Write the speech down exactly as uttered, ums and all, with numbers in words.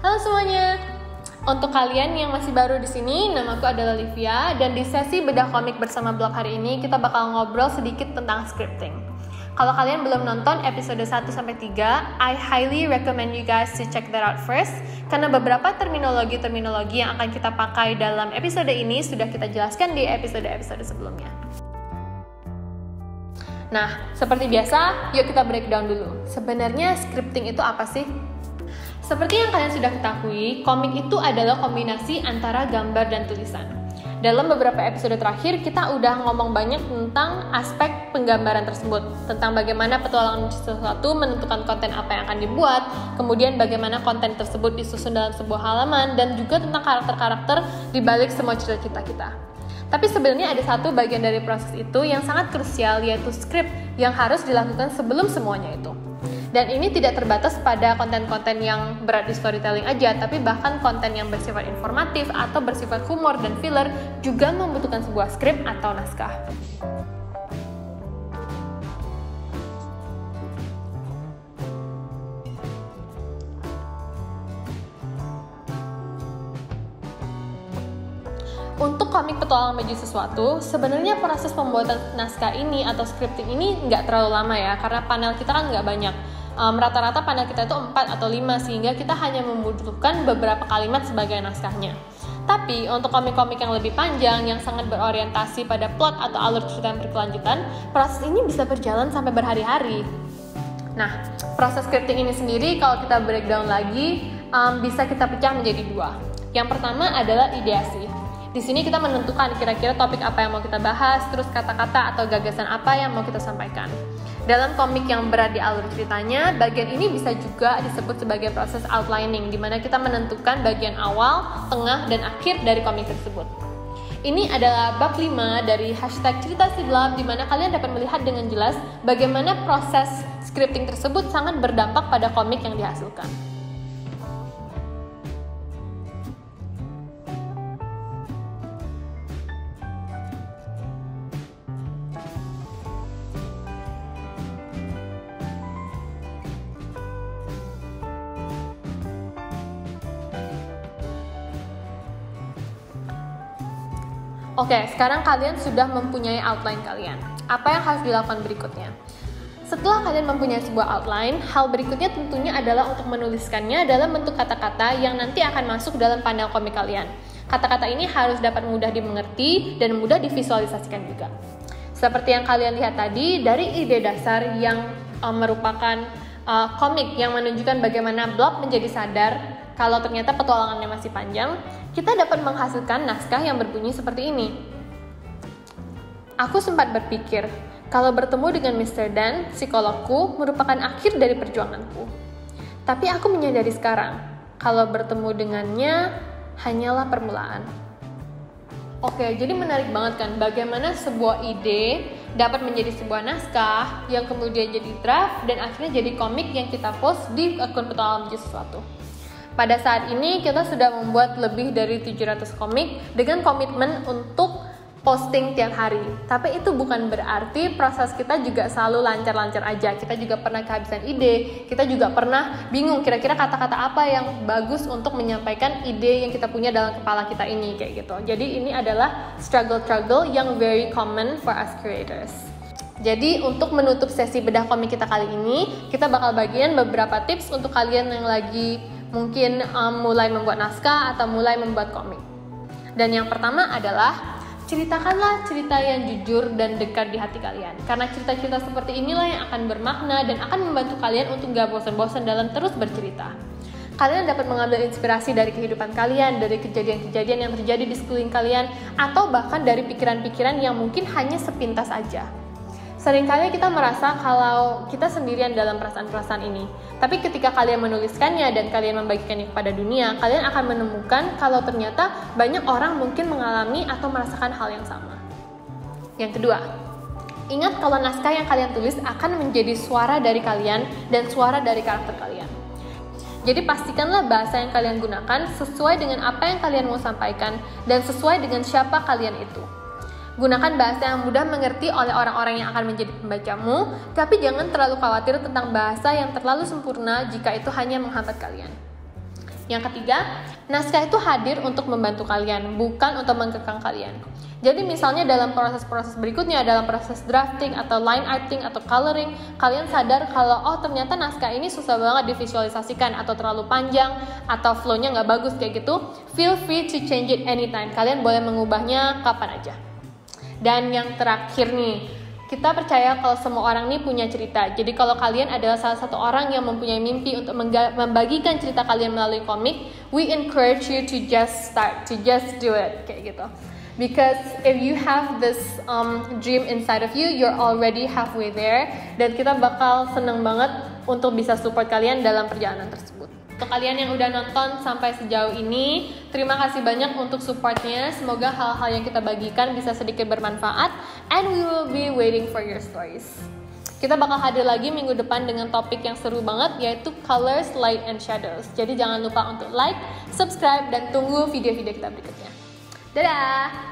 Halo semuanya. Untuk kalian yang masih baru di sini, namaku adalah Livia dan di sesi bedah komik bersama blog hari ini kita bakal ngobrol sedikit tentang scripting. Kalau kalian belum nonton episode satu sampai tiga, I highly recommend you guys to check that out first karena beberapa terminologi-terminologi yang akan kita pakai dalam episode ini sudah kita jelaskan di episode-episode sebelumnya. Nah, seperti biasa, yuk kita breakdown dulu. Sebenarnya scripting itu apa sih? Seperti yang kalian sudah ketahui, komik itu adalah kombinasi antara gambar dan tulisan. Dalam beberapa episode terakhir, kita udah ngomong banyak tentang aspek penggambaran tersebut, tentang bagaimana petualangan sesuatu menentukan konten apa yang akan dibuat, kemudian bagaimana konten tersebut disusun dalam sebuah halaman, dan juga tentang karakter-karakter di balik semua cerita kita. Tapi sebenarnya ada satu bagian dari proses itu yang sangat krusial, yaitu skrip yang harus dilakukan sebelum semuanya itu. Dan ini tidak terbatas pada konten-konten yang berat di storytelling aja, tapi bahkan konten yang bersifat informatif atau bersifat humor dan filler juga membutuhkan sebuah skrip atau naskah. Untuk komik petualangan baju sesuatu, sebenarnya proses pembuatan naskah ini atau scripting ini nggak terlalu lama ya, karena panel kita kan nggak banyak. Um, rata-rata panel kita itu empat atau lima, sehingga kita hanya membutuhkan beberapa kalimat sebagai naskahnya. Tapi untuk komik-komik yang lebih panjang, yang sangat berorientasi pada plot atau alur cerita yang berkelanjutan, proses ini bisa berjalan sampai berhari-hari. Nah, proses scripting ini sendiri kalau kita breakdown lagi, um, bisa kita pecah menjadi dua. Yang pertama adalah ideasi. Di sini kita menentukan kira-kira topik apa yang mau kita bahas, terus kata-kata atau gagasan apa yang mau kita sampaikan. Dalam komik yang berat di alur ceritanya, bagian ini bisa juga disebut sebagai proses outlining, di mana kita menentukan bagian awal, tengah, dan akhir dari komik tersebut. Ini adalah bab lima dari hashtag cerita siblab, di mana kalian dapat melihat dengan jelas bagaimana proses scripting tersebut sangat berdampak pada komik yang dihasilkan. Oke, sekarang kalian sudah mempunyai outline kalian. Apa yang harus dilakukan berikutnya? Setelah kalian mempunyai sebuah outline, hal berikutnya tentunya adalah untuk menuliskannya dalam bentuk kata-kata yang nanti akan masuk dalam panel komik kalian. Kata-kata ini harus dapat mudah dimengerti dan mudah divisualisasikan juga. Seperti yang kalian lihat tadi, dari ide dasar yang um, merupakan uh, komik yang menunjukkan bagaimana Blob menjadi sadar kalau ternyata petualangannya masih panjang, kita dapat menghasilkan naskah yang berbunyi seperti ini. Aku sempat berpikir, kalau bertemu dengan mister Dan, psikologku, merupakan akhir dari perjuanganku. Tapi aku menyadari sekarang, kalau bertemu dengannya, hanyalah permulaan. Oke, jadi menarik banget kan, bagaimana sebuah ide dapat menjadi sebuah naskah, yang kemudian jadi draft, dan akhirnya jadi komik yang kita post di akun petualangan sesuatu. Pada saat ini kita sudah membuat lebih dari tujuh ratus komik dengan komitmen untuk posting tiap hari. Tapi itu bukan berarti proses kita juga selalu lancar-lancar aja. Kita juga pernah kehabisan ide, kita juga pernah bingung kira-kira kata-kata apa yang bagus untuk menyampaikan ide yang kita punya dalam kepala kita ini kayak gitu. Jadi ini adalah struggle-struggle yang very common for us creators. Jadi untuk menutup sesi bedah komik kita kali ini, kita bakal bagiin beberapa tips untuk kalian yang lagi mungkin um, mulai membuat naskah atau mulai membuat komik. Dan yang pertama adalah ceritakanlah cerita yang jujur dan dekat di hati kalian. Karena cerita-cerita seperti inilah yang akan bermakna dan akan membantu kalian untuk gak bosan-bosan dalam terus bercerita. Kalian dapat mengambil inspirasi dari kehidupan kalian, dari kejadian-kejadian yang terjadi di sekeliling kalian, atau bahkan dari pikiran-pikiran yang mungkin hanya sepintas aja. Seringkali kita merasa kalau kita sendirian dalam perasaan-perasaan ini. Tapi ketika kalian menuliskannya dan kalian membagikannya kepada dunia, kalian akan menemukan kalau ternyata banyak orang mungkin mengalami atau merasakan hal yang sama. Yang kedua, ingat kalau naskah yang kalian tulis akan menjadi suara dari kalian dan suara dari karakter kalian. Jadi pastikanlah bahasa yang kalian gunakan sesuai dengan apa yang kalian mau sampaikan dan sesuai dengan siapa kalian itu. Gunakan bahasa yang mudah mengerti oleh orang-orang yang akan menjadi pembacamu, tapi jangan terlalu khawatir tentang bahasa yang terlalu sempurna jika itu hanya menghambat kalian. Yang ketiga, naskah itu hadir untuk membantu kalian, bukan untuk mengekang kalian. Jadi misalnya dalam proses-proses berikutnya, dalam proses drafting atau line arting atau coloring, kalian sadar kalau oh ternyata naskah ini susah banget divisualisasikan atau terlalu panjang atau flow-nya nggak bagus kayak gitu, feel free to change it anytime. Kalian boleh mengubahnya kapan aja. Dan yang terakhir nih, kita percaya kalau semua orang nih punya cerita. Jadi kalau kalian adalah salah satu orang yang mempunyai mimpi untuk membagikan cerita kalian melalui komik, we encourage you to just start, to just do it, kayak gitu. Because if you have this um, dream inside of you, you're already halfway there. Dan kita bakal seneng banget untuk bisa support kalian dalam perjalanan tersebut. Untuk kalian yang udah nonton sampai sejauh ini, terima kasih banyak untuk supportnya. Semoga hal-hal yang kita bagikan bisa sedikit bermanfaat. And we will be waiting for your stories. Kita bakal hadir lagi minggu depan dengan topik yang seru banget, yaitu Colors, Light, and Shadows. Jadi jangan lupa untuk like, subscribe, dan tunggu video-video kita berikutnya. Dadah!